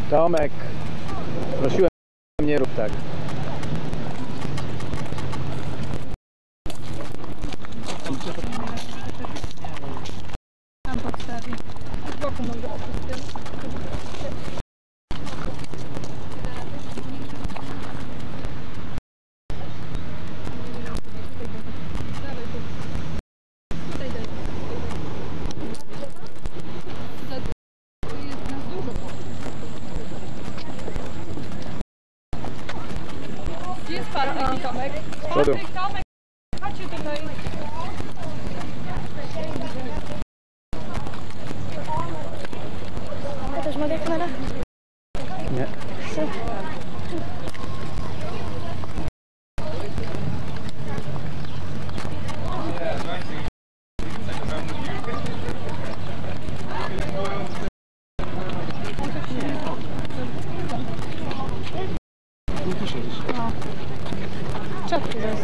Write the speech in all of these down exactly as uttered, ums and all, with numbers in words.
Tomek, prosiłem, nie rób tak. Tam podstawię. Z boku mogę opuścić. Gdzie jest Patryk i Tomek? Patryk, Tomek, chodźcie tutaj. A też mogę kamera? Nie. Czapki zaraz.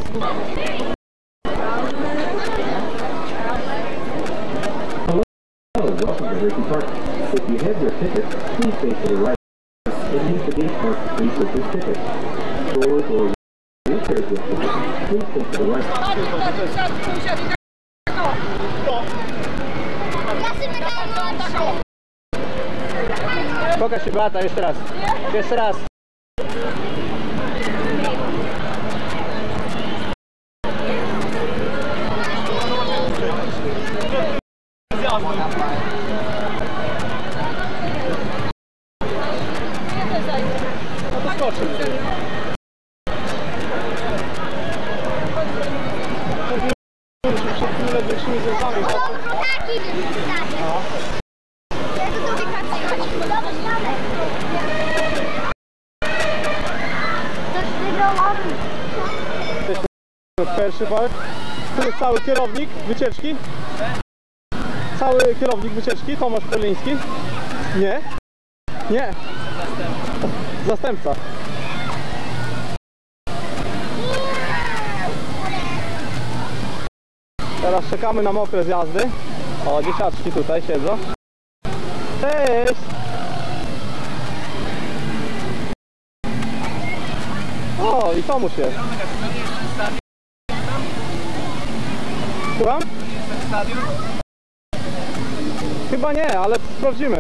Welcome to Hershey Park. If you have your ticket, please face to the right. And use the gate card to please with this ticket. Strollers or wheelchairs with tickets, please face to the right. Pokaż się, Beata, jeszcze raz. Jeszcze raz. Pierwszy park. Tu jest cały kierownik wycieczki. Cały kierownik wycieczki, Tomasz Poliński. Nie? Nie. Zastępca. Teraz czekamy na mokre zjazdy. O, dzieciaczki tutaj siedzą. Cześć! O, i Tomuś jest. Słucham? Chyba nie, ale sprawdzimy.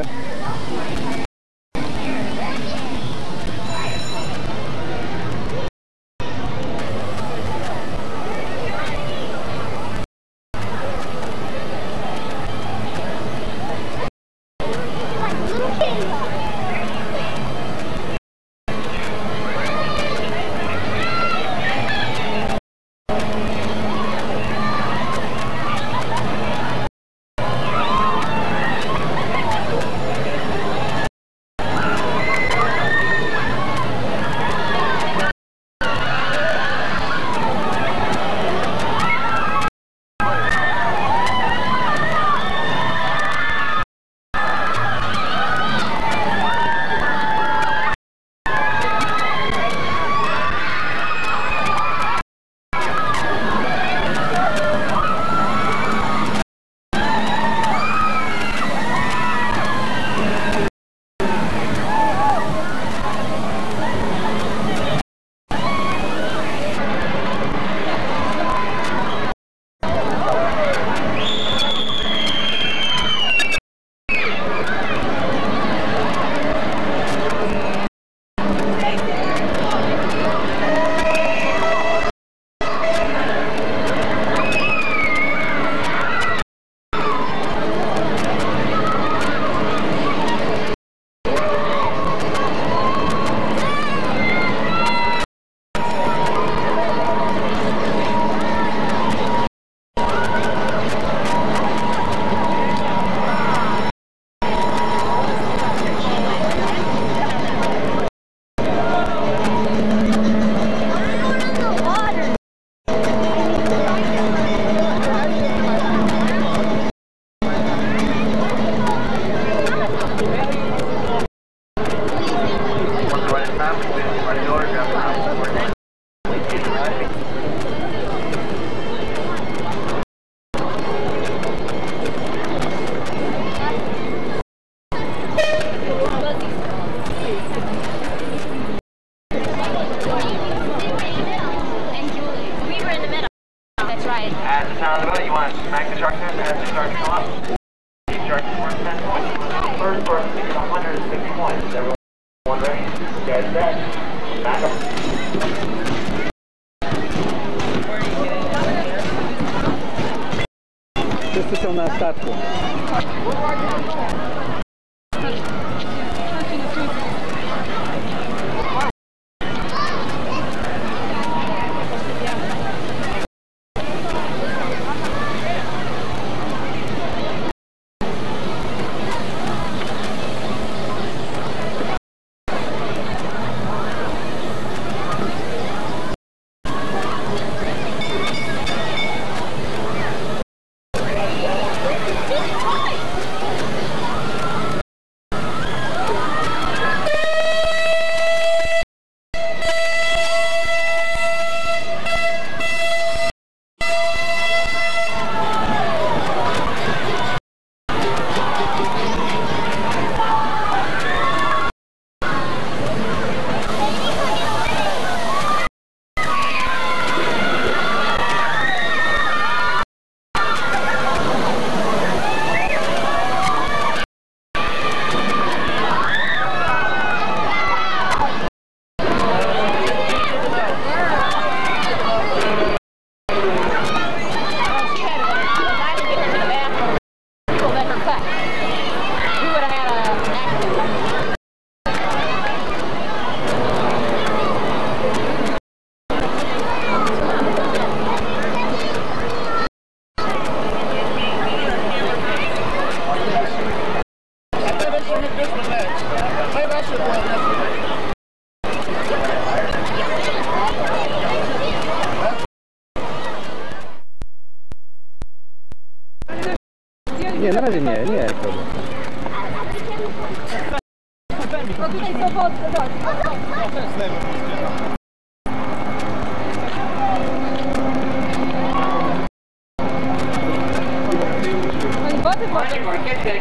sound of it. You want to smack the shark test as the sharks come up. Keep sharks worth ten points. First person to get one hundred fifty points. Is everyone ready? Guys set. Back up. Wszyscy są na statku. Nie, na razie nie, nie. No tutaj swobodne, tak. No i wody wody.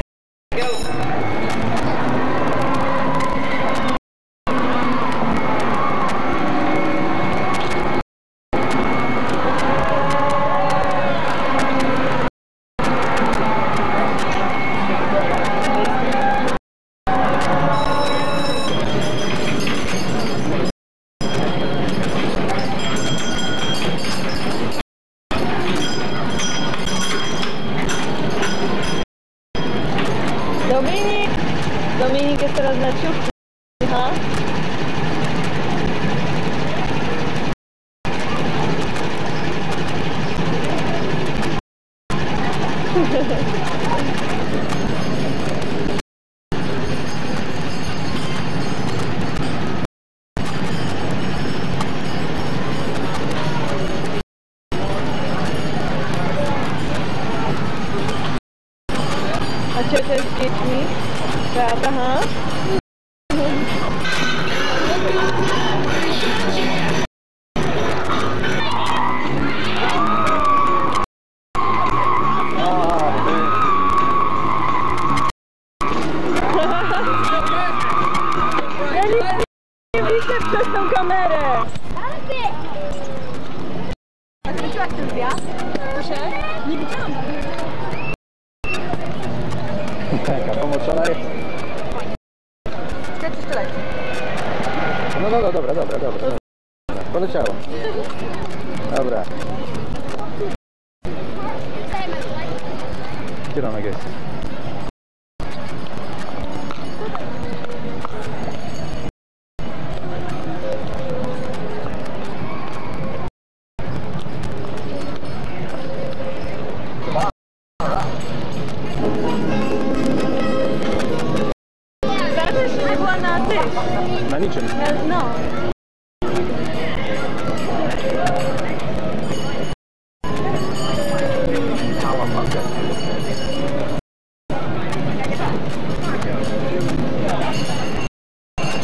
Dominik! Dominik jest teraz na ciuchci. Aha. A ciocia z dziećmi? Prawda, aha. Ja nie widzę przez tą kamerę. A ty widziałaś ten zjazd? Proszę? Nie widziałam. Taka pomoczona jest. Chcesz jeszcze leci? No dobra, dobra, dobra, dobra. Poleciało. Dobra. Kierunek jest. Zaraz jeszcze nie była na tych. Na niczym. No.